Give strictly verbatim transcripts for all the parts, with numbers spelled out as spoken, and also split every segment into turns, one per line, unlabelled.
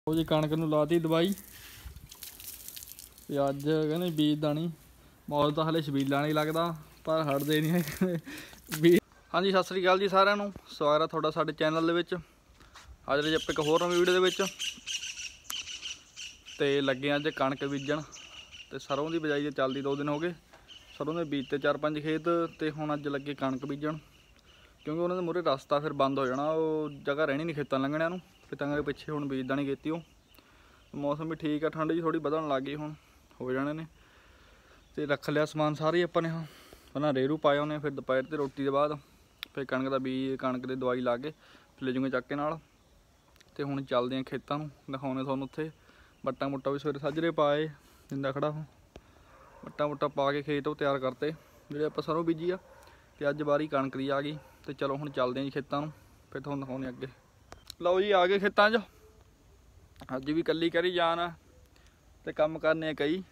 ਉਹ ਜੀ ਕਣਕ ਨੂੰ ਲਾਤੀ ਦਵਾਈ ਤੇ ਅੱਜ ਕਹਿੰਦੇ ਬੀਜਦਾ ਨਹੀਂ। ਮੌਲ ਤਾਂ ਹਲੇ ਛਬੀਲਾ ਨਹੀਂ ਲੱਗਦਾ ਪਰ ਹਟਦੇ ਨਹੀਂ ਹੈ ਬੀਜ। ਹਾਂਜੀ ਸਤਿ ਸ੍ਰੀ ਅਕਾਲ ਜੀ ਸਾਰਿਆਂ ਨੂੰ, ਸਵਾਗਤ ਹੈ ਤੁਹਾਡਾ ਸਾਡੇ ਚੈਨਲ ਦੇ ਵਿੱਚ। ਅੱਜ ਦੇ ਆਪਾਂ ਇੱਕ ਹੋਰ ਨਵੀਂ ਵੀਡੀਓ ਦੇ ਵਿੱਚ ਤੇ ਲੱਗੇ ਅੱਜ ਕਣਕ ਬੀਜਣ ਤੇ ਸਰੋਂ ਦੀ ਬਿਜਾਈ ਤੇ ਚੱਲਦੀ ਦੋ ਦਿਨ ਹੋ ਗਏ। ਸਰੋਂ ਦੇ ਬੀਜ ਤੇ ਚਾਰ ਪੰਜ ਖੇਤ ਤੇ ਹੁਣ ਅੱਜ ਲੱਗੇ ਕਣਕ ਬੀਜਣ ਕਿਉਂਕਿ ਉਹਨਾਂ ਦੇ ਮੂਹਰੇ ਰਸਤਾ ਫਿਰ ਬੰਦ ਹੋ ਜਾਣਾ, ਉਹ ਜਗ੍ਹਾ ਰਹਿਣੀ ਨਹੀਂ ਖੇਤਾਂ ਲੰਘਣਿਆਂ ਨੂੰ। ਖੇਤਾਂ ਦੇ ਪਿੱਛੇ ਹੁਣ ਬੀਜਦਾ ਨਹੀਂ ਕੀਤੀ। ਉਹ ਮੌਸਮ ਵੀ ਠੀਕ ਆ, ਠੰਡ ਜੀ ਥੋੜੀ ਵਧਣ ਲੱਗ ਗਈ, ਹੁਣ ਹੋ ਜਾਣੇ ਨੇ। ਤੇ ਰੱਖ ਲਿਆ ਸਮਾਨ ਸਾਰੇ ਹੀ ਆਪਾਂ ਨੇ। ਹਾਂ ਪਹਿਲਾਂ ਰੇਰੂ ਪਾਇਆ ਉਹਨੇ, ਫਿਰ ਦੁਪਹਿਰ ਤੇ ਰੋਟੀ ਦੇ ਬਾਅਦ ਫਿਰ ਕਣਕ ਦਾ ਬੀਜ ਕਣਕ ਦੀ ਦਵਾਈ ਲਾ ਕੇ ਲੈ ਜੂਗੇ ਚੱਕ ਕੇ ਨਾਲ। ਤੇ ਹੁਣ ਚੱਲਦੇ ਆ ਖੇਤਾਂ ਨੂੰ, ਦਿਖਾਉਣੇ ਤੁਹਾਨੂੰ ਉੱਥੇ ਵੱਟਾਂ ਮੁੱਟਾਂ ਵੀ ਸਵੇਰੇ ਸਾਜਰੇ ਪਾਏ ਜਿੰਦਾ ਖੜਾ ਉਹ ਵੱਟਾਂ ਮੁੱਟਾਂ ਪਾ ਕੇ ਖੇਤ ਉਹ ਤਿਆਰ ਕਰਤੇ ਜਿਹੜੇ ਆਪਾਂ ਸਰੋਂ ਬੀਜੀ ਆ। ਤੇ ਅੱਜ ਵਾਰੀ ਕਣਕ ਦੀ ਆ ਗਈ ਤੇ ਚਲੋ ਹੁਣ ਚੱਲਦੇ ਆ ਜੀ ਖੇਤਾਂ ਨੂੰ, ਫਿਰ ਤੁਹਾਨੂੰ ਦਿਖਾਉਂਦੇ ਅੱਗੇ। ਲਓ ਜੀ ਆ ਗਏ ਖੇਤਾਂ 'ਚ। ਅੱਜ ਵੀ ਕੱਲੀ ਕਰੀ ਜਾਣ ਆ ਤੇ ਕੰਮ ਕਰਨੇ ਆ ਕਈ।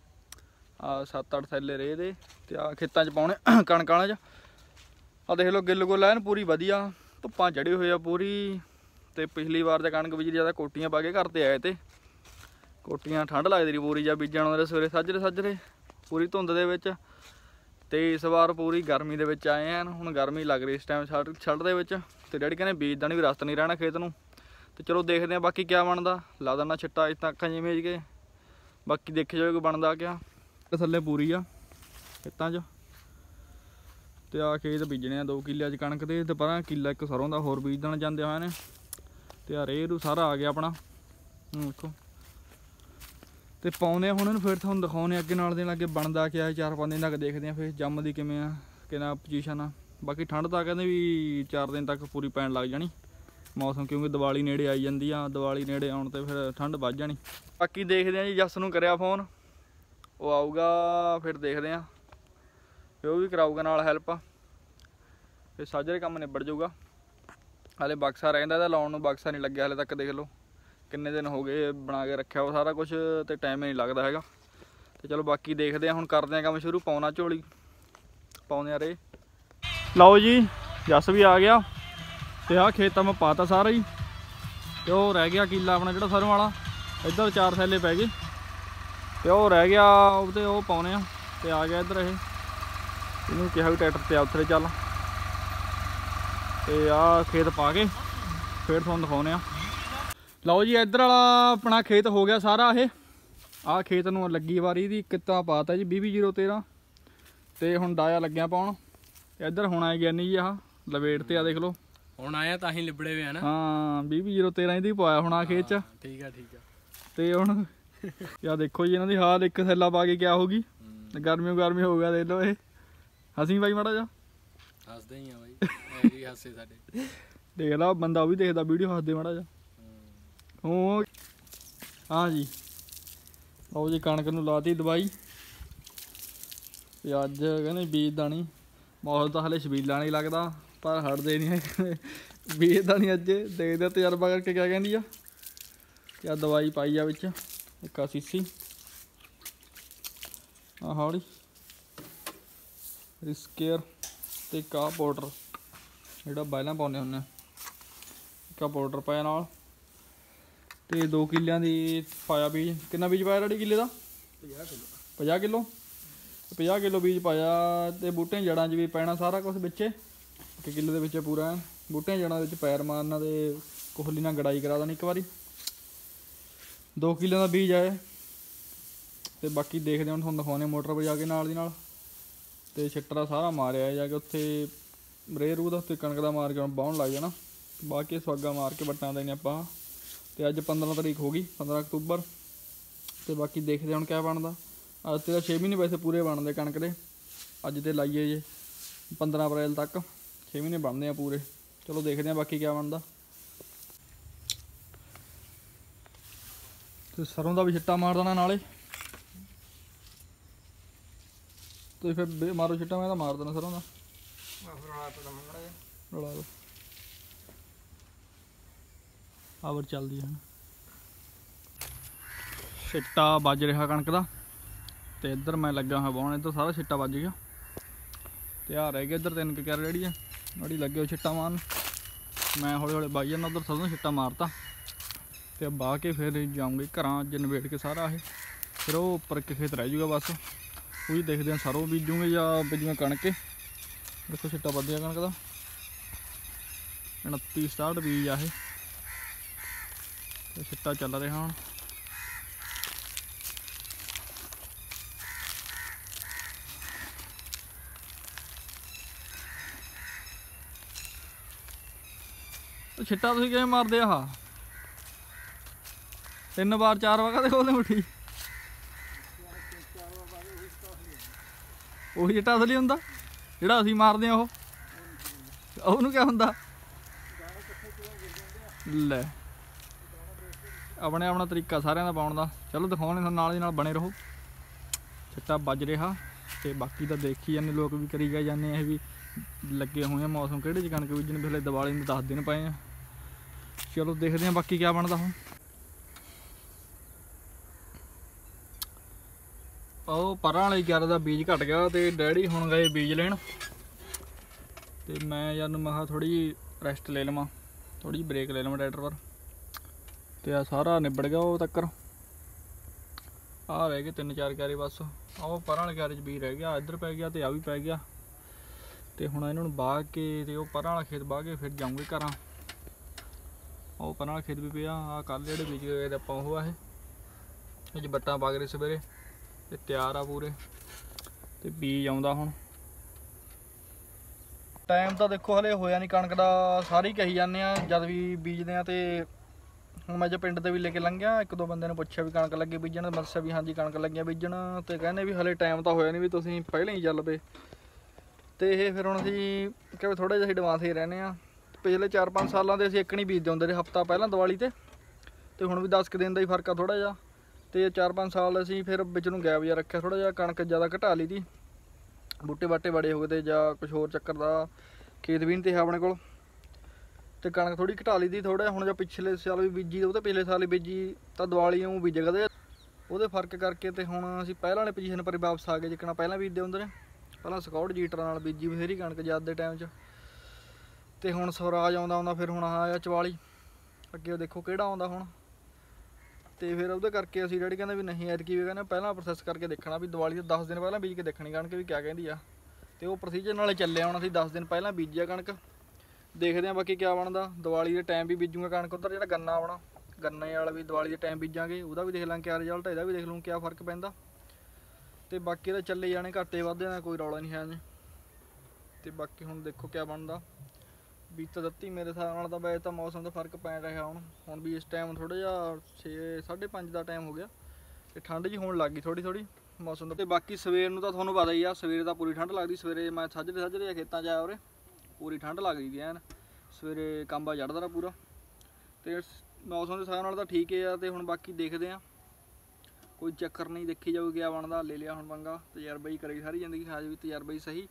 ਆ ਸੱਤ ਅੱਠ ਥੈਲੇ ਰੇਹ ਦੇ ਤੇ ਆ ਖੇਤਾਂ 'ਚ ਪਾਉਣੇ ਕਣਕਾਂ ਵਾਲੇ 'ਚ। ਆ ਦੇਖ ਲਓ ਗਿੱਲ ਗੁੱਲ ਐਨ ਪੂਰੀ ਵਧੀਆ, ਧੁੱਪਾਂ ਚੜੇ ਹੋਏ ਆ ਪੂਰੀ। ਤੇ ਪਿਛਲੀ ਵਾਰ ਤਾਂ ਕਣਕ ਬੀਜੀ ਜ਼ਿਆਦਾ ਕੋਟੀਆਂ ਪਾ ਕੇ ਘਰ ਤੇ ਆਏ ਤੇ ਕੋਟੀਆਂ ਠੰਡ ਲੱਗਦੀ ਰਹੀ ਪੂਰੀ। ਜਾਂ ਬੀਜਣ ਆਉਂਦੇ ਸਵੇਰੇ ਸਾਜਰੇ ਸਾਜਰੇ ਪੂਰੀ ਧੁੰਦ ਦੇ ਵਿੱਚ। ਤੇ ਇਸ ਵਾਰ ਪੂਰੀ ਗਰਮੀ ਦੇ ਵਿੱਚ ਆਏ ਹਨ। ਹੁਣ ਗਰਮੀ ਲੱਗ ਰਹੀ ਇਸ ਟਾਈਮ ਛੱਡ ਛੱਡ ਦੇ ਵਿੱਚ। ਤੇ ਡੈਡੀ ਕਹਿੰਦੇ ਬੀਜਦਾ ਨਹੀਂ ਵੀ ਰਸਤ ਨਹੀਂ ਰਹਿਣਾ ਖੇਤ ਨੂੰ। ਤੇ ਚਲੋ ਦੇਖਦੇ ਹਾਂ ਬਾਕੀ ਕਿਆ ਬਣਦਾ। ਲਾ ਦੇਣਾ ਛਿੱਟਾ ਇਸ ਤਾਂ ਅੱਖਾਂ ਜਿਵੇਂ ਮੇਜ ਕੇ, ਬਾਕੀ ਦੇਖੇ ਜਾਵੇ ਕੋਈ ਬਣਦਾ ਕਿਆ। ਥੱਲੇ ਪੂਰੀ ਆ ਖੇਤਾਂ 'ਚ। ਤੇ ਆ ਖੇਤ ਬੀਜਣੇ ਆ ਦੋ ਕਿੱਲੇ ਅੱਜ ਕਣਕ ਦੇ ਤੇ ਪਰਾਂ ਕਿੱਲਾ ਇੱਕ ਸਰੋਂ ਦਾ ਹੋਰ ਬੀਜ ਦੇਣ ਜਾਂਦੇ ਹੋਏ ਨੇ। ਤੇ ਆ ਰੇਹ ਰੂ ਸਾਰਾ ਆ ਗਿਆ ਆਪਣਾ ਦੇਖੋ। ਤੇ ਪਾਉਂਦੇ ਆ ਹੁਣ ਇਹਨੂੰ, ਫਿਰ ਤੁਹਾਨੂੰ ਦਿਖਾਉਂਦੇ ਅੱਗੇ ਨਾਲ ਦੇ ਅੱਗੇ ਬਣਦਾ ਕਿਆ। ਚਾਰ ਪੰਜ ਦਿਨ ਤੱਕ ਦੇਖਦੇ ਆ ਫਿਰ ਜੰਮਦੀ ਕਿਵੇਂ ਆ ਕਿੰਨਾ ਪੋਜੀਸ਼ਨ ਆ। ਬਾਕੀ ਠੰਡ ਤਾਂ ਕਹਿੰਦੇ ਵੀ ਚਾਰ ਦਿਨ ਤੱਕ ਪੂਰੀ ਪੈਣ ਲੱਗ ਜਾਣੀ ਮੌਸਮ, ਕਿਉਂਕਿ ਦੀਵਾਲੀ ਨੇੜੇ ਆਈ ਜਾਂਦੀ ਆ। ਦੀਵਾਲੀ ਨੇੜੇ ਆਉਣ ਤੇ ਫਿਰ ਠੰਡ ਵੱਧ ਜਾਣੀ। ਬਾਕੀ ਦੇਖਦੇ ਆ ਜੀ, ਜੱਸ ਨੂੰ ਕਰਿਆ ਫੋਨ, ਉਹ ਆਊਗਾ ਫਿਰ ਦੇਖਦੇ ਆ, ਫਿਰ ਉਹ ਵੀ ਕਰਾਊਗਾ ਨਾਲ ਹੈਲਪ। ਫਿਰ ਸਾਜਰੇ ਕੰਮ ਨਿਬੜ ਜਾਊਗਾ। ਹਾਲੇ ਬਕਸਾ ਰਹਿੰਦਾ ਇਹਦਾ ਲਾਉਣ ਨੂੰ, ਬਕਸਾ ਨਹੀਂ ਲੱਗਿਆ ਹਾਲੇ ਤੱਕ। ਦੇਖ ਲਓ ਕਿੰਨੇ ਦਿਨ ਹੋ ਗਏ ਬਣਾ ਕੇ ਰੱਖਿਆ ਉਹ ਸਾਰਾ ਕੁਛ ਤੇ ਟਾਈਮ ਹੀ ਨਹੀਂ ਲੱਗਦਾ ਹੈਗਾ। ਤੇ ਚਲੋ ਬਾਕੀ ਦੇਖਦੇ ਆ ਹੁਣ, ਕਰਦੇ ਆ ਕੰਮ ਸ਼ੁਰੂ। ਪਾਉਣਾ ਝੋਲੀ ਪਾਉਂਦੇ ਆ ਰੇ। ਲਓ ਜੀ ਜੱਸ ਵੀ ਆ ਗਿਆ ਤੇ ਆਹ ਖੇਤਾਂ ਮੈਂ ਪਾਤਾ ਸਾਰਾ ਹੀ। ਤੇ ਉਹ ਰਹਿ ਗਿਆ ਕਿੱਲਾ ਆਪਣਾ ਜਿਹੜਾ ਸਰੋਂ ਵਾਲਾ, ਇੱਧਰ ਚਾਰ ਥੈਲੇ ਪੈ ਗਏ ਤੇ ਉਹ ਰਹਿ ਗਿਆ ਉਹਦੇ ਉਹ ਪਾਉਣੇ ਆ। ਤੇ ਆ ਗਿਆ ਇੱਧਰ ਇਹ, ਇਹਨੂੰ ਕਿਹਾ ਵੀ ਟਰੈਕਟਰ ਤੇ ਆ ਉੱਥੇ ਚੱਲ। ਤੇ ਆਹ ਖੇਤ ਪਾ ਕੇ ਫਿਰ ਤੁਹਾਨੂੰ ਦਿਖਾਉਂਦੇ ਆ। ਲਓ ਜੀ ਇੱਧਰ ਵਾਲਾ ਆਪਣਾ ਖੇਤ ਹੋ ਗਿਆ ਸਾਰਾ। ਇਹ ਆਹ ਖੇਤ ਨੂੰ ਲੱਗੀ ਵਾਰੀ ਦੀ ਕਿੱਤਾ ਪਾਤਾ ਜੀ ਵੀਹ ਵੀਹ ਜੀਰੋ ਤੇਰਾਂ। ਤੇ ਹੁਣ ਡਾਇਆ ਲੱਗਿਆ ਪਾਉਣ। ਤੇ ਇੱਧਰ ਹੁਣ ਆਏ ਗਿਆਨੀ ਜੀ ਆਹ ਲਵੇਟ ਤੇ ਆ ਦੇਖ ਲਓ
ਹੁਣ ਆਇਆ ਤਾਂ ਹੀ ਲਿਬੜੇ ਹੋਏ ਆ ਨਾ।
ਹਾਂ ਵੀਹ ਵੀਹ ਜੀਰੋ ਤੇਰਾਂ ਇਹਦੀ ਪਾਇਆ ਹੁਣ ਆ ਖੇਤ 'ਚ।
ਠੀਕ ਆ ਠੀਕ ਆ। ਤੇ
ਹੁਣ ਯਾ ਦੇਖੋ ਜੀ ਇਹਨਾਂ ਦੀ ਹਾਲ, ਇੱਕ ਥੈਲਾ ਪਾ ਕੇ ਕਿਆ ਹੋ ਗਈ। ਗਰਮੀ ਗਰਮੀ ਹੋ ਗਿਆ ਦੇਖ ਲਓ। ਇਹ ਹਸੀਂ ਬਾਈ ਮਾੜਾ ਜਾ
ਹੱਸਦੇ ਹੀ ਆ ਬਾਈ, ਇਹ ਹਾਸੇ ਸਾਡੇ।
ਦੇਖ ਲਾ ਬੰਦਾ ਉਹ ਵੀ ਦੇਖਦਾ ਵੀਡੀਓ, ਹੱਸਦੇ ਮਾੜਾ ਜਾ। ਹੋ ਹਾਂ ਜੀ ਉਹ ਜੀ ਕਣਕ ਨੂੰ ਲਾਤੀ ਦਵਾਈ ਤੇ ਅੱਜ ਕਹਿੰਦੇ ਬੀਜਦਾ ਨਹੀਂ। ਮੌਸਮ ਤਾਂ ਹਲੇ ਛਬੀਲਾ ਨਹੀਂ ਲੱਗਦਾ ਪਰ ਹਟਦੇ ਨਹੀਂ ਹੈ ਬੀਜਦਾ ਨਹੀਂ ਅੱਜ। ਦੇਖਦੇ ਤਜਰਬਾ ਕਰਕੇ ਕਿਆ ਕਹਿੰਦੀ ਆ। ਕਿਆ ਦਵਾਈ ਪਾਈ ਆ ਵਿੱਚ ਇੱਕ ਆ ਸੀਸੀ ਆਹ ਹੌਲੀ ਰਿਸਕੇਅਰ ਤੇ ਇੱਕ ਆਹ ਪਾਊਡਰ ਜਿਹੜਾ ਬਾਇਲਾਂ ਪਾਉਂਦੇ ਹੁੰਦੇ ਆ। ਇੱਕ ਆਹ ਪਾਊਡਰ ਪਾਇਆ ਨਾਲ। ਤੇ ਦੋ ਕਿੱਲਿਆਂ ਦੀ ਪਾਇਆ ਬੀਜ। ਕਿੰਨਾ ਬੀਜ ਪਾਇਆ ਡੈਡੀ ਕਿੱਲੇ ਦਾ? ਪੰਜਾਹ ਕਿੱਲੋ ਪੰਜਾਹ ਕਿੱਲੋ ਪੰਜਾਹ ਕਿੱਲੋ ਬੀਜ ਪਾਇਆ। ਤੇ ਬੂਟਿਆਂ ਜੜ੍ਹਾਂ 'ਚ ਵੀ ਪੈਣਾ ਸਾਰਾ ਕੁਛ ਵਿੱਚੇ। ਇੱਕ ਕਿੱਲੇ ਦੇ ਵਿੱਚ ਪੂਰਾ ਬੂਟਿਆਂ ਜੜ੍ਹਾਂ ਦੇ ਵਿੱਚ ਪੈਰ ਮਾਰਨਾ ਤੇ ਕੋਹਲੀ ਨਾਲ ਗੜਾਈ ਕਰਾ ਦੇਣੀ ਇੱਕ ਵਾਰੀ। ਦੋ ਕਿੱਲਿਆਂ ਦਾ ਬੀਜ ਆਏ। ਤੇ ਬਾਕੀ ਦੇਖਦੇ ਹੁਣ ਤੁਹਾਨੂੰ ਦਿਖਾਉਂਦੇ ਮੋਟਰ ਵਜਾ ਕੇ ਨਾਲ ਦੀ ਨਾਲ। ਤੇ ਛਿੱਟਰਾ ਸਾਰਾ ਮਾਰਿਆ ਜਾ ਕੇ ਉੱਥੇ ਰੇਹ ਰੂ ਦਾ, ਉੱਤੇ ਕਣਕ ਦਾ ਮਾਰ ਕੇ ਹੁਣ ਬਾਹਣ ਲੱਗ ਜਾਣਾ। ਬਾਕੀ ਸੁਹਾਗਾ ਮਾਰ ਕੇ ਵੱਟਾਂ ਦੇਣੇ ਆਪਾਂ। ਤੇ ਅੱਜ ਪੰਦਰਾਂ ਤਰੀਕ ਹੋ ਗਈ, ਪੰਦਰਾਂ ਅਕਤੂਬਰ। ਤੇ ਬਾਕੀ ਦੇਖਦੇ ਹੁਣ ਕਿਆ ਬਣਦਾ। ਅੱਜ ਤੇ ਤਾਂ ਛੇ ਮਹੀਨੇ ਵੈਸੇ ਪੂਰੇ ਬਣਦੇ ਕਣਕ ਦੇ। ਅੱਜ ਤੇ ਲਾਈਏ ਜੇ ਪੰਦਰਾਂ ਅਪ੍ਰੈਲ ਤੱਕ ਛੇ ਮਹੀਨੇ ਬਣਦੇ ਆ ਪੂਰੇ। ਚਲੋ ਦੇਖਦੇ ਹਾਂ ਬਾਕੀ ਕਿਆ ਬਣਦਾ। ਤੇ ਸਰੋਂ ਦਾ ਵੀ ਛਿੱਟਾ ਮਾਰ ਦੇਣਾ ਨਾਲੇ। ਤੇ ਫਿਰ ਮਾਰੋ ਛਿੱਟਾ, ਮੈਂ ਤਾਂ ਮਾਰ ਦੇਣਾ ਸਰੋਂ ਦਾ। ਰਲਾ ਦੋ ਆਵਰ ਚੱਲਦੀ ਹੈ। ਛਿੱਟਾ ਵੱਜ ਰਿਹਾ ਕਣਕ ਦਾ। ਤੇ ਇੱਧਰ ਮੈਂ ਲੱਗਾ ਹੋਇਆ ਬਾਉਣ, ਇੱਧਰ ਸਾਰਾ ਛਿੱਟਾ ਵੱਜ ਗਿਆ। ਤੇ ਆ ਰਹਿ ਗਿਆ ਇੱਧਰ ਤਿੰਨ ਕੁ ਕਿਆਰੇ ਜਿਹੜੀ ਆ ਜਿਹੜੀ ਲੱਗੇ ਹੋਏ ਛਿੱਟਾ ਮਾਰਨ। ਮੈਂ ਹੌਲੇ ਹੌਲੇ ਬਾਈ ਜਾਂਦਾ ਉੱਧਰ ਸਰੋਂ ਦਾ ਛਿੱਟਾ ਮਾਰਤਾ। ਤੇ ਬਾਹ ਕੇ ਫਿਰ ਜਾਊਂਗੇ ਘਰਾਂ ਅੱਜ ਨਿਬੇੜ ਕੇ ਸਾਰਾ ਇਹ। ਫਿਰ ਉਹ ਉੱਪਰ ਇੱਕ ਖੇਤ ਰਹਿ ਜੂਗਾ ਬਸ, ਉਹ ਵੀ ਦੇਖਦੇ ਹਾਂ ਸਰੋਂ ਬੀਜੂਗੇ ਜਾਂ ਬੀਜੂਗੇ ਕਣਕ। ਦੇਖੋ ਛਿੱਟਾ ਵੱਧਿਆ ਕਣਕ ਦਾ, ਉਨੱਤੀ ਸਤਾਹਠ ਬੀਜ ਆ ਇਹ ਤੇ ਛਿੱਟਾ ਚੱਲ ਰਿਹਾ ਹੁਣ। ਛਿੱਟਾ ਤੁਸੀਂ ਕਿਵੇਂ ਮਾਰਦੇ ਆ? ਤਿੰਨ ਵਾਰ ਚਾਰ ਵਾਰ ਕਦੇ ਖੋਲਦੇ ਮੁੱਠੀ? ਉਹੀ ਛਿੱਟਾ ਅਸਲੀ ਹੁੰਦਾ ਜਿਹੜਾ ਅਸੀਂ ਮਾਰਦੇ ਆ? ਉਹ ਉਹਨੂੰ ਕਿਆ ਹੁੰਦਾ? ਲੈ ਆਪਣੇ ਆਪਣਾ ਤਰੀਕਾ ਸਾਰਿਆਂ ਦਾ ਪਾਉਣ ਦਾ। ਚਲੋ ਦਿਖਾਉਣੇ ਨਾਲ ਦੀ ਨਾਲ ਬਣੇ ਰਹੋ। ਛਿੱਟਾ ਵੱਜ ਰਿਹਾ ਤੇ ਬਾਕੀ ਤਾਂ ਦੇਖੀ ਜਾਂਦੇ ਲੋਕ ਵੀ ਕਰੀ ਗਏ ਜਾਂਦੇ। ਇਹ ਵੀ ਲੱਗੇ ਹੋਏ ਆ ਮੌਸਮ ਕਿਹੜੇ 'ਚ ਕਣਕ ਬੀਜਣ, ਪਹਿਲੇ ਦੀਵਾਲੀ ਨੂੰ ਦਸ ਦਿਨ ਪਏ ਆ। ਚਲੋ ਦੇਖਦੇ ਹਾਂ ਬਾਕੀ ਕਿਆ ਬਣਦਾ ਹੁਣ। ਉਹ ਪਰਾਂ ਵਾਲੇ ਕਿਆਰੇ ਦਾ ਬੀਜ ਘਟ ਗਿਆ ਤੇ ਡੈਡੀ ਹੁਣ ਗਏ ਬੀਜ ਲੈਣ। ਤੇ ਮੈਂ ਯਾਰ ਮੈਂ ਕਿਹਾ ਥੋੜ੍ਹੀ ਜਿਹੀ ਰੈਸਟ ਲੈ ਲਵਾਂ, ਥੋੜ੍ਹੀ ਜਿਹੀ ਬ੍ਰੇਕ ਲੈ ਲਵਾਂ ਟਰੈਕਟਰ ਪਰ। ਤੇ ਆ ਸਾਰਾ ਨਿਬੜ ਗਿਆ ਉਹ ਤੱਕਰ। ਆਹ ਰਹਿ ਗਏ ਤਿੰਨ ਚਾਰ ਕਿਆਰੇ ਬਸ। ਆਹ ਪਰਾਂ ਵਾਲੇ ਕਿਆਰੇ 'ਚ ਬੀਜ ਰਹਿ ਗਿਆ, ਇੱਧਰ ਪੈ ਗਿਆ ਤੇ ਆ ਵੀ ਪੈ ਗਿਆ। ਤੇ ਹੁਣ ਇਹਨਾਂ ਨੂੰ ਵਾਹ ਕੇ ਤੇ ਉਹ ਪਰਾਂ ਵਾਲਾ ਖੇਤ ਵਾਹ ਕੇ ਫਿਰ ਜਾਊਂਗੇ ਘਰਾਂ। ਉਹ ਪਰਾਂ ਵਾਲਾ ਖੇਤ ਵੀ ਪਿਆ। ਆਹ ਕੱਲ੍ਹ ਜਿਹੜੇ ਬੀਜ ਗਏ ਤੇ ਆਪਾਂ ਉਹ ਆ ਇਹ ਅੱਜ ਬੱਟਾਂ ਪਾ ਕੇ ਸਵੇਰੇ ਤੇ ਤਿਆਰ ਆ ਪੂਰੇ। ਤੇ ਬੀਜ ਆਉਂਦਾ ਹੁਣ। ਟਾਈਮ ਤਾਂ ਦੇਖੋ ਹਲੇ ਹੋਇਆ ਨਹੀਂ ਕਣਕ ਦਾ, ਸਾਰੀ ਕਹੀ ਜਾਂਦੇ ਆ ਜਦ ਵੀ ਬੀਜਦੇ ਆ। ਤੇ ਹੁਣ ਮੈਂ ਜੇ ਪਿੰਡ ਦੇ ਵੀ ਲੈ ਕੇ ਲੰਘਿਆ, ਇੱਕ ਦੋ ਬੰਦੇ ਨੇ ਪੁੱਛਿਆ ਵੀ ਕਣਕ ਲੱਗੇ ਬੀਜਣ, ਮੈਂ ਦੱਸਿਆ ਵੀ ਹਾਂਜੀ ਕਣਕ ਲੱਗਿਆ ਬੀਜਣ। ਤੇ ਕਹਿੰਦੇ ਵੀ ਹਲੇ ਟਾਈਮ ਤਾਂ ਹੋਇਆ ਨਹੀਂ, ਵੀ ਤੁਸੀਂ ਪਹਿਲਾਂ ਹੀ ਚੱਲ ਪਏ। ਤੇ ਇਹ ਫਿਰ ਹੁਣ ਅਸੀਂ ਕਿਵੇਂ ਥੋੜ੍ਹਾ ਜਿਹਾ ਐਡਵਾਂਸ ਹੀ ਰਹਿੰਦੇ ਆ। ਪਿਛਲੇ ਚਾਰ ਪੰਜ ਸਾਲਾਂ ਦੇ ਅਸੀਂ ਇੱਕ ਨਹੀਂ ਬੀਜਦੇ ਹੁੰਦੇ ਰਹੇ, ਹਫ਼ਤਾ ਪਹਿਲਾਂ ਦੀਵਾਲੀ 'ਤੇ। ਤੇ ਹੁਣ ਵੀ ਦਸ ਕੁ ਦਿਨ ਦਾ ਹੀ ਫਰਕ ਆ ਥੋੜ੍ਹਾ ਜਿਹਾ। ਤੇ ਚਾਰ ਪੰਜ ਸਾਲ ਅਸੀਂ ਫਿਰ ਵਿੱਚ ਨੂੰ ਗੈਪ ਜਿਹਾ ਰੱਖਿਆ ਥੋੜ੍ਹਾ ਜਿਹਾ, ਕਣਕ ਜ਼ਿਆਦਾ ਘਟਾ ਲਈ ਤੀ, ਬੂਟੇ ਬਾਟੇ ਬੜੇ ਹੋ ਗਏ ਤੇ ਜਾਂ ਕੁਛ ਹੋਰ ਚੱਕਰ ਦਾ, ਖੇਤ ਵੀ ਨਹੀਂ ਤੇ ਆਪਣੇ ਕੋਲ। ਤੇ ਕਣਕ ਥੋੜ੍ਹੀ ਘਟਾ ਲਈ ਤੀ ਥੋੜ੍ਹਾ। ਹੁਣ ਜਾਂ ਪਿਛਲੇ ਸਾਲ ਵੀ ਬੀਜੀ ਉਹ ਤਾਂ ਪਿਛਲੇ ਸਾਲ ਹੀ ਬੀਜੀ ਤਾਂ ਦੀਵਾਲੀ ਨੂੰ ਬੀਜੇ ਕਦੇ, ਉਹਦੇ ਫਰਕ ਕਰਕੇ। ਤੇ ਹੁਣ ਅਸੀਂ ਪਹਿਲਾਂ ਵਾਲੇ ਪੋਜੀਸ਼ਨ ਪਰ ਵਾਪਸ ਆ ਗਏ ਜਿੱਕਣਾ ਪਹਿਲਾਂ ਬੀਜਦੇ ਹੁੰਦੇ ਨੇ। ਪਹਿਲਾਂ ਸਕਾਊਟ ਜੀਟਰਾਂ ਨਾਲ ਬੀਜੀ ਬਥੇਰੀ ਕਣਕ ਜਦ ਦੇ ਟਾਈਮ 'ਚ। ਤੇ ਹੁਣ ਸਵਰਾਜ ਆਉਂਦਾ ਆਉਂਦਾ ਫਿਰ ਹੁਣ ਆਇਆ ਚੁਤਾਲੀ, ਅੱਗੇ ਦੇਖੋ ਕਿਹੜਾ ਆਉਂਦਾ ਹੁਣ। ਤੇ ਫਿਰ ਉਹਦੇ ਕਰਕੇ ਅਸੀਂ ਡੈਡੀ ਕਹਿੰਦੇ ਵੀ ਨਹੀਂ ਐਤਕੀ ਵੀ ਕਹਿੰਦੇ ਪਹਿਲਾਂ ਪ੍ਰੋਸੈਸ ਕਰਕੇ ਦੇਖਣਾ, ਵੀ ਦੀਵਾਲੀ ਦੇ ਦਸ ਦਿਨ ਪਹਿਲਾਂ ਬੀਜ ਕੇ ਦੇਖਣੀ ਕਣਕ ਵੀ ਕਿਆ ਕਹਿੰਦੀ ਆ। ਤੇ ਉਹ ਪ੍ਰੋਸੀਜਰ ਨਾਲੇ ਚੱਲੇ ਹੁਣ। ਅਸੀਂ ਦਸ ਦਿਨ ਪਹਿਲਾਂ ਬੀਜਿਆ ਕਣਕ, ਦੇਖਦੇ ਹਾਂ ਬਾਕੀ ਕਿਆ ਬਣਦਾ। ਦੀਵਾਲੀ ਦੇ ਟਾਈਮ ਵੀ ਬੀਜੂਗਾ ਕਣਕ। ਉੱਧਰ ਜਿਹੜਾ ਗੰਨਾ ਆਉਣਾ, ਗੰਨੇ ਵਾਲਾ ਵੀ ਦੀਵਾਲੀ ਦੇ ਟਾਈਮ ਬੀਜਾਂਗੇ, ਉਹਦਾ ਵੀ ਦੇਖ ਲਾਂਗੇ ਕਿਆ ਰਿਜ਼ਲਟ, ਇਹਦਾ ਵੀ ਦੇਖ ਲੂੰ ਕਿਆ ਫਰਕ ਪੈਂਦਾ। ਤੇ ਬਾਕੀ ਤਾਂ ਚੱਲੇ ਜਾਣੇ, ਘਾਟੇ ਵਾਧੇ ਦਾ ਕੋਈ ਰੌਲਾ ਨਹੀਂ ਹੈ ਜੀ। ਤੇ ਬਾਕੀ ਹੁਣ ਦੇਖੋ ਕਿਆ ਬਣਦਾ। ਬੀਜ ਤਾਂ ਦਿੱਤੀ ਮੇਰੇ ਹਿਸਾਬ ਨਾਲ ਤਾਂ ਵੈਸੇ ਤਾਂ ਮੌਸਮ ਦਾ ਫਰਕ ਪੈ ਰਿਹਾ ਹੁਣ। ਹੁਣ ਵੀ ਇਸ ਟਾਈਮ ਥੋੜ੍ਹਾ ਜਿਹਾ ਛੇ ਸਾਢੇ ਪੰਜ ਦਾ ਟਾਈਮ ਹੋ ਗਿਆ ਤੇ ਠੰਡ ਜਿਹੀ ਹੋਣ ਲੱਗ ਗਈ ਥੋੜ੍ਹੀ ਥੋੜ੍ਹੀ ਮੌਸਮ ਦਾ। ਤੇ ਬਾਕੀ ਸਵੇਰ ਨੂੰ ਤਾਂ ਤੁਹਾਨੂੰ ਪਤਾ ਹੀ ਆ, ਸਵੇਰੇ ਤਾਂ ਪੂਰੀ ਠੰਡ ਲੱਗਦੀ। ਸਵੇਰੇ ਮੈਂ ਸਾਜਰੇ ਸਾਜਰੇ ਖੇਤਾਂ 'ਚ ਆਇਆ ਉਰੇ, ਪੂਰੀ ਠੰਡ ਲੱਗਦੀ ਦੀ ਐਨ। ਸਵੇਰੇ ਕਾਂਬਾ ਚੜ੍ਹਦਾ ਰਿਹਾ ਪੂਰਾ। ਤੇ ਮੌਸਮ ਦੇ ਹਿਸਾਬ ਨਾਲ ਤਾਂ ਠੀਕ ਹੀ ਆ। ਤੇ ਹੁਣ ਬਾਕੀ ਦੇਖਦੇ ਹਾਂ, ਕੋਈ ਚੱਕਰ ਨਹੀਂ, ਦੇਖੀ ਜਾਊ ਕਿਆ ਬਣਦਾ। ਲੈ ਲਿਆ ਹੁਣ ਪੰਗਾ, ਤਜਰਬਾ ਹੀ ਕਰੀ ਸਾਰੀ ਜ਼ਿੰਦਗੀ, ਹਾਜ ਵੀ ਤਜਰਬਾ ਹੀ ਸਹੀ,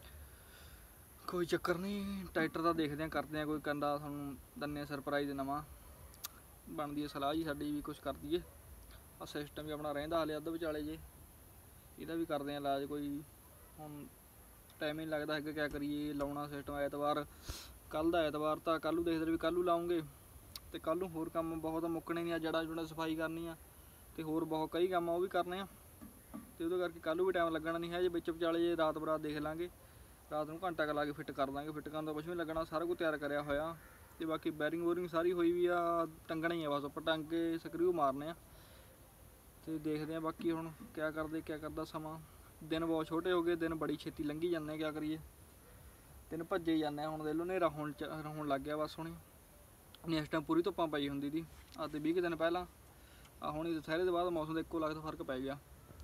ਕੋਈ ਚੱਕਰ ਨਹੀਂ। ਟਰੈਕਟਰ ਦਾ ਦੇਖਦੇ ਹਾਂ, ਕਰਦੇ ਹਾਂ ਕੋਈ ਕੰਡਾ, ਤੁਹਾਨੂੰ ਦੰਨੇ ਸਰਪ੍ਰਾਈਜ਼ ਨਵਾਂ। ਬਣਦੀ ਹੈ ਸਲਾਹ ਜੀ ਸਾਡੀ ਵੀ ਕੁਛ ਕਰ ਦਈਏ। ਆਹ ਸਿਸਟਮ ਵੀ ਆਪਣਾ ਰਹਿੰਦਾ ਹਾਲੇ ਅੱਧ ਵਿਚਾਲੇ ਜੇ, ਇਹਦਾ ਵੀ ਕਰਦੇ ਹਾਂ ਇਲਾਜ ਕੋਈ। ਹੁਣ ਟਾਈਮ ਹੀ ਨਹੀਂ ਲੱਗਦਾ ਹੈਗਾ, ਕਿਆ ਕਰੀਏ। ਲਾਉਣਾ ਸਿਸਟਮ ਐਤਵਾਰ, ਕੱਲ੍ਹ ਦਾ ਐਤਵਾਰ ਤਾਂ ਕੱਲ੍ਹ ਨੂੰ ਦੇਖਦੇ ਵੀ ਕੱਲ੍ਹ ਨੂੰ ਲਾਉਂਗੇ। ਤੇ ਕੱਲ੍ਹ ਨੂੰ ਹੋਰ ਕੰਮ ਬਹੁਤ ਮੁੱਕਣੇ ਨਹੀਂ ਆ, ਜੜਾ ਜੁੜਾ ਸਫਾਈ ਕਰਨੀ ਆ ਤੇ ਹੋਰ ਬਹੁਤ ਕਈ ਕੰਮ ਆ ਉਹ ਵੀ ਕਰਨੇ ਆ। ਤੇ ਉਹਦੇ ਕਰਕੇ ਕੱਲ੍ਹ ਨੂੰ ਵੀ ਟਾਈਮ ਲੱਗਣਾ ਨਹੀਂ ਹੈ। ਜੇ ਵਿੱਚ ਵਿਚਾਲੇ ਜੇ ਰਾਤ ਬਰਾਤ ਦੇਖ ਲਾਂਗੇ, ਰਾਤ ਨੂੰ ਘੰਟਾ ਕੁ ਲਾ ਕੇ ਫਿੱਟ ਕਰ ਦਾਂਗੇ। ਫਿੱਟ ਕਰਨ ਦਾ ਕੁਛ ਵੀ ਲੱਗਣਾ, ਸਾਰਾ ਕੁਝ ਤਿਆਰ ਕਰਿਆ ਹੋਇਆ। ਤੇ ਬਾਕੀ ਬੈਰਿੰਗ ਵੂਰਿੰਗ ਸਾਰੀ ਹੋਈ ਵੀ ਆ, ਟੰਗਣਾ ਹੀ ਆ ਬਸ, ਉੱਪਰ ਟੰਗ ਕੇ ਸਕਰੂ ਮਾਰਨੇ ਆ। ਤੇ ਦੇਖਦੇ ਹਾਂ ਬਾਕੀ ਹੁਣ ਕਿਆ ਕਰਦੇ ਕਿਆ ਕਰਦਾ ਸਮਾਂ। ਦਿਨ ਬਹੁਤ ਛੋਟੇ ਹੋ ਗਏ, ਦਿਨ ਬੜੀ ਛੇਤੀ ਲੰਘੀ ਜਾਂਦੇ, ਕਿਆ ਕਰੀਏ। ਦਿਨ ਭੱਜੇ ਜਾਂਦੇ ਹੁਣ। ਦੇਖ ਲਓ ਹਨੇਰਾ ਹੋਣ ਚ ਹੋਣ ਲੱਗ ਗਿਆ ਬਸ ਹੁਣੀ। ਨਹੀਂ ਇਸ ਟਾਈਮ ਪੂਰੀ ਧੁੱਪਾਂ ਪਈ ਹੁੰਦੀ ਸੀ ਅੱਜ ਤੇ ਵੀਹ ਕੁ ਦਿਨ ਪਹਿਲਾਂ। ਆ ਹੁਣੀ ਦੁਸਹਿਰੇ ਦੇ ਬਾਅਦ ਮੌਸਮ ਦਾ ਇੱਕੋ ਲੱਖ ਦਾ ਫਰਕ ਪੈ ਗਿਆ।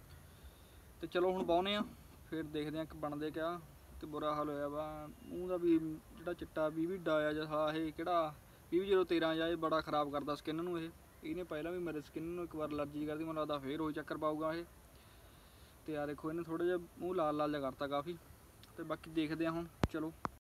ਤੇ ਚਲੋ ਹੁਣ ਬਾਹੁੰਦੇ ਆ, ਫਿਰ ਦੇਖਦੇ ਹਾਂ ਕਿ ਬਣਦੇ ਕਿਆ। ਤੇ ਬੁਰਾ ਹਾਲ ਹੋਇਆ ਵਾ ਮੂੰਹ ਦਾ ਵੀ, ਜਿਹੜਾ ਚਿੱਟਾ ਵੀਹ ਵੀਹ ਡਾਇਆ ਜਾਂ ਇਹ ਕਿਹੜਾ ਵੀਹ ਜੀਰੋ ਤੇਰਾਂ ਜਾਂ, ਇਹ ਬੜਾ ਖ਼ਰਾਬ ਕਰਦਾ ਸਕਿਨ ਨੂੰ। ਇਹ ਇਹਨੇ ਪਹਿਲਾਂ ਵੀ ਮੇਰੇ ਸਕਿਨ ਨੂੰ ਇੱਕ ਵਾਰ ਅਲਰਜੀ ਕਰਦੀ, ਮੈਨੂੰ ਲੱਗਦਾ ਫੇਰ ਉਹੀ ਚੱਕਰ ਪਾਊਗਾ ਇਹ। ਤੇ ਆ ਦੇਖੋ ਇਹਨੇ ਥੋੜ੍ਹਾ ਜਿਹਾ ਮੂੰਹ ਲਾਲ ਲਾਲ ਜਿਹਾ ਕਰਤਾ ਕਾਫੀ। ਤੇ ਬਾਕੀ ਦੇਖਦੇ ਹਾਂ ਹੁਣ, ਚਲੋ।